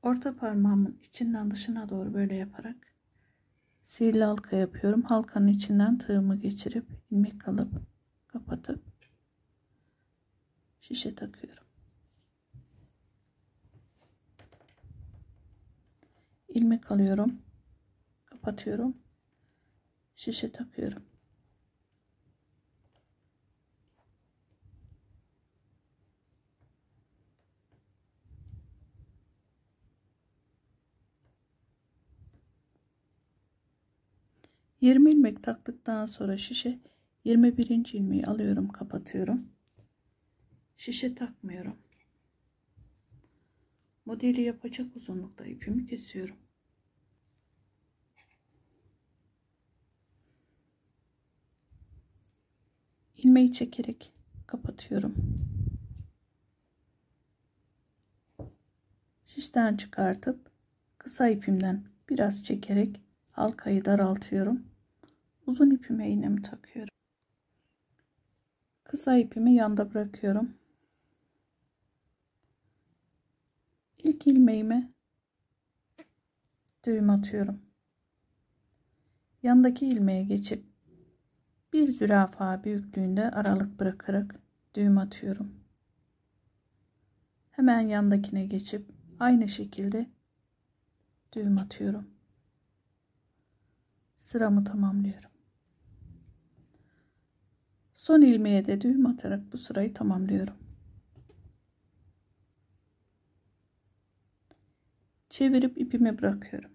Orta parmağımın içinden dışına doğru böyle yaparak sihirli halka yapıyorum. Halkanın içinden tığımı geçirip ilmek alıp kapatıp şişe takıyorum. İlmek alıyorum, kapatıyorum, şişe takıyorum. ...20 ilmek taktıktan sonra şişe 21. ilmeği alıyorum, kapatıyorum. Şişe takmıyorum. Modeli yapacak uzunlukta ipimi kesiyorum. İlmeği çekerek kapatıyorum. Şişten çıkartıp kısa ipimden biraz çekerek halkayı daraltıyorum. Uzun ipime iğnemi takıyorum. Kısa ipimi yanda bırakıyorum. İlk ilmeğime düğüm atıyorum. Yandaki ilmeğe geçip bir zürafa büyüklüğünde aralık bırakarak düğüm atıyorum. Hemen yandakine geçip aynı şekilde düğüm atıyorum. Sıramı tamamlıyorum. Son ilmeğe de düğüm atarak bu sırayı tamamlıyorum. Çevirip ipimi bırakıyorum.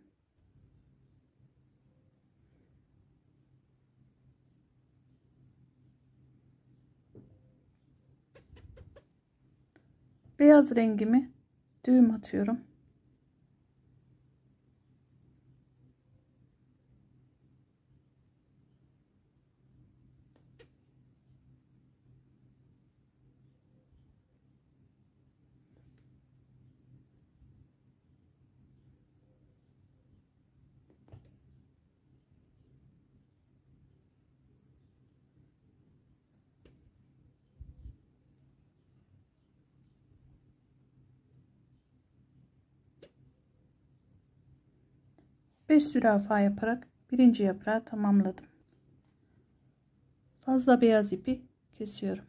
Beyaz rengimi düğüm atıyorum. Beş zürafa yaparak birinci yaprağı tamamladım. Fazla beyaz ipi kesiyorum.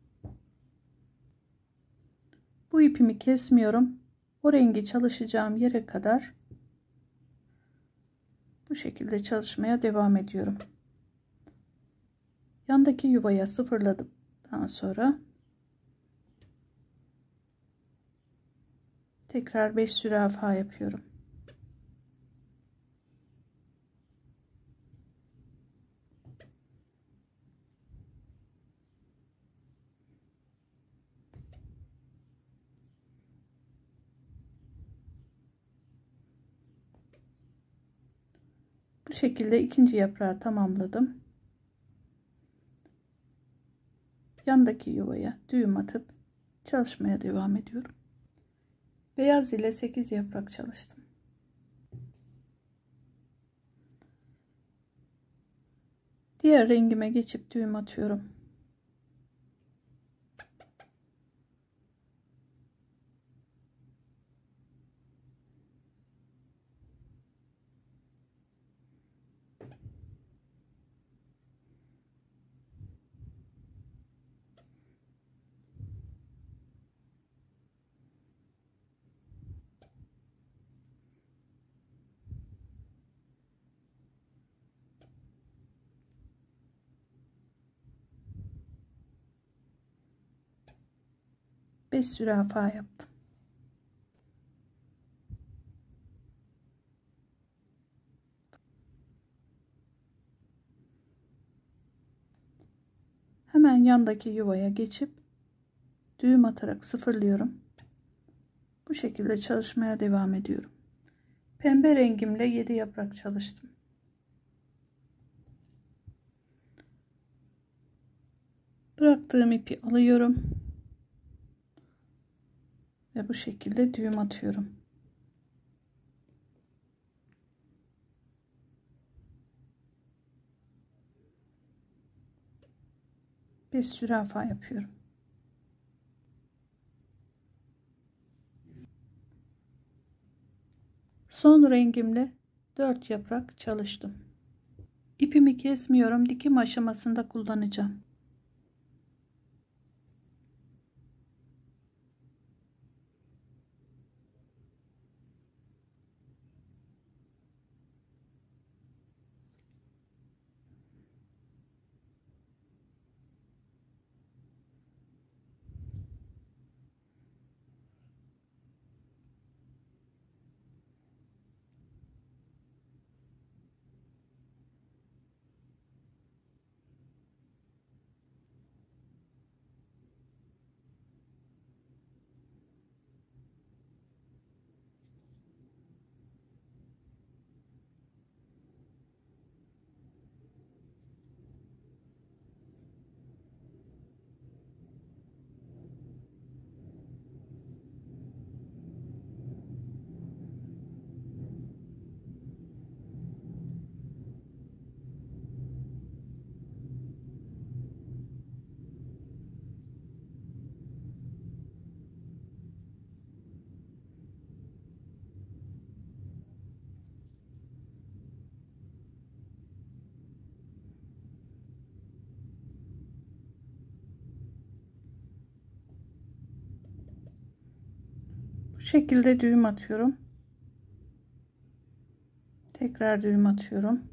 Bu ipimi kesmiyorum. O rengi çalışacağım yere kadar bu şekilde çalışmaya devam ediyorum. Yandaki yuvaya sıfırladıktan sonra tekrar 5 zürafa yapıyorum. Bu şekilde ikinci yaprağı tamamladım. Yandaki yuvaya düğüm atıp çalışmaya devam ediyorum. Beyaz ile 8 yaprak çalıştım. Diğer rengime geçip düğüm atıyorum. Beş zürafa yaptım. Hemen yandaki yuvaya geçip düğüm atarak sıfırlıyorum. Bu şekilde çalışmaya devam ediyorum. Pembe rengimle 7 yaprak çalıştım. Bıraktığım ipi alıyorum ve bu şekilde düğüm atıyorum. Bir zürafa yapıyorum. Son rengimle 4 yaprak çalıştım. İpimi kesmiyorum, dikim aşamasında kullanacağım. Bu şekilde düğüm atıyorum. Tekrar düğüm atıyorum.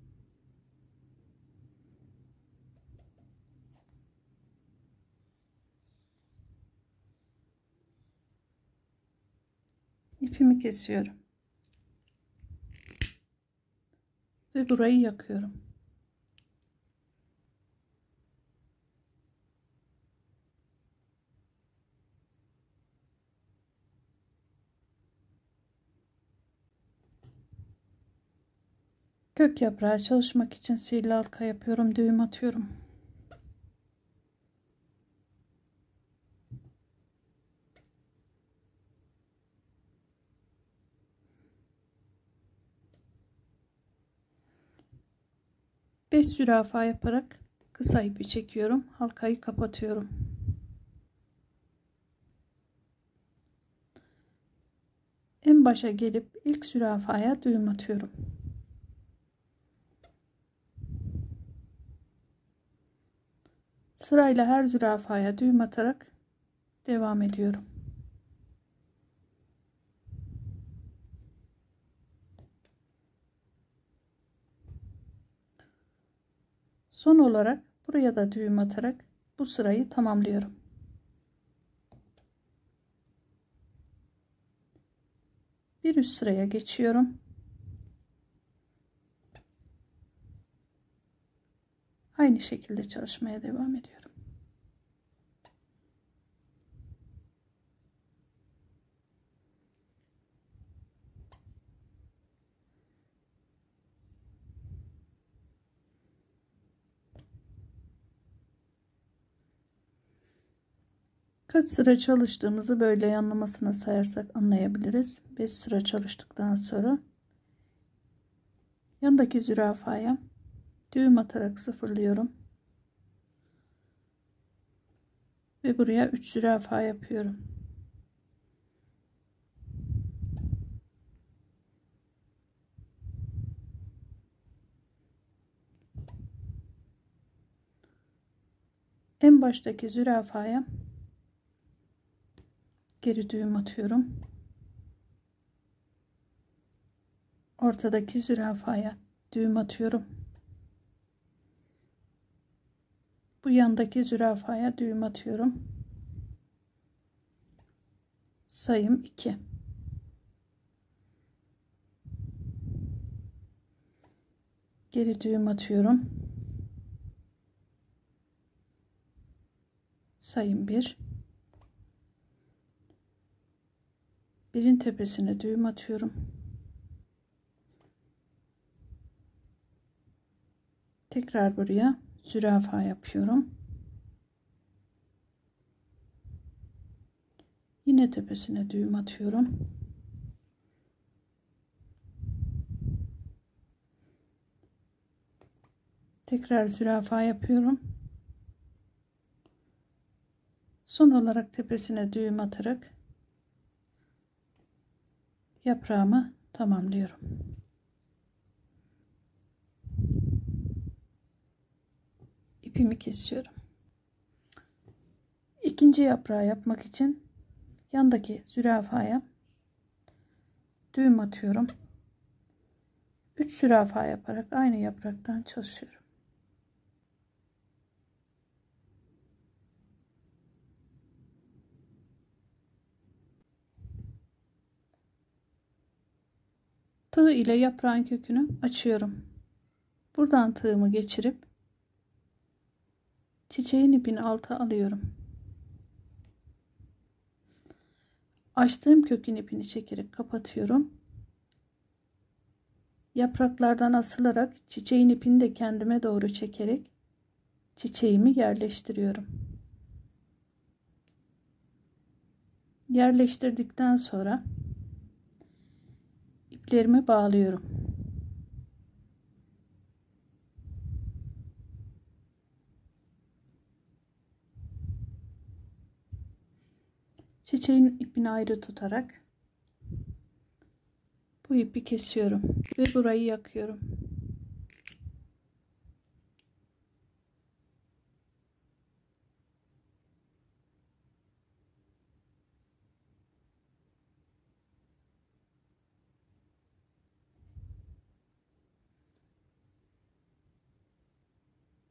İpimi kesiyorum. Ve burayı yakıyorum. Kök yaprağı çalışmak için sihirli halka yapıyorum, düğüm atıyorum. Beş zürafa yaparak kısa ipi çekiyorum, halkayı kapatıyorum. En başa gelip ilk zürafaya düğüm atıyorum. Sırayla her zürafaya düğüm atarak devam ediyorum. Son olarak buraya da düğüm atarak bu sırayı tamamlıyorum. Bir üst sıraya geçiyorum. Aynı şekilde çalışmaya devam ediyorum. Kaç sıra çalıştığımızı böyle yanlamasına sayarsak anlayabiliriz. 5 sıra çalıştıktan sonra yandaki zürafaya düğüm atarak sıfırlıyorum. Ve buraya 3 zürafa yapıyorum. En baştaki zürafaya geri düğüm atıyorum. Ortadaki zürafaya düğüm atıyorum. Bu yandaki zürafaya düğüm atıyorum. Sayım 2. Geri düğüm atıyorum. Sayım 1. Birin tepesine düğüm atıyorum. Tekrar buraya zürafa yapıyorum. Yine tepesine düğüm atıyorum. Tekrar zürafa yapıyorum. Son olarak tepesine düğüm atarak yaprağımı tamamlıyorum. İpimi kesiyorum. İkinci yaprağı yapmak için yandaki zürafaya düğüm atıyorum. 3 zürafa yaparak aynı yapraktan çalışıyorum. Tığ ile yaprağın kökünü açıyorum. Buradan tığımı geçirip çiçeğin ipini alta alıyorum. Açtığım kökün ipini çekerek kapatıyorum. Yapraklardan asılarak çiçeğin ipini de kendime doğru çekerek çiçeğimi yerleştiriyorum. Yerleştirdikten sonra iplerimi bağlıyorum. Çiçeğin ipini ayrı tutarak bu ipi kesiyorum ve burayı yakıyorum.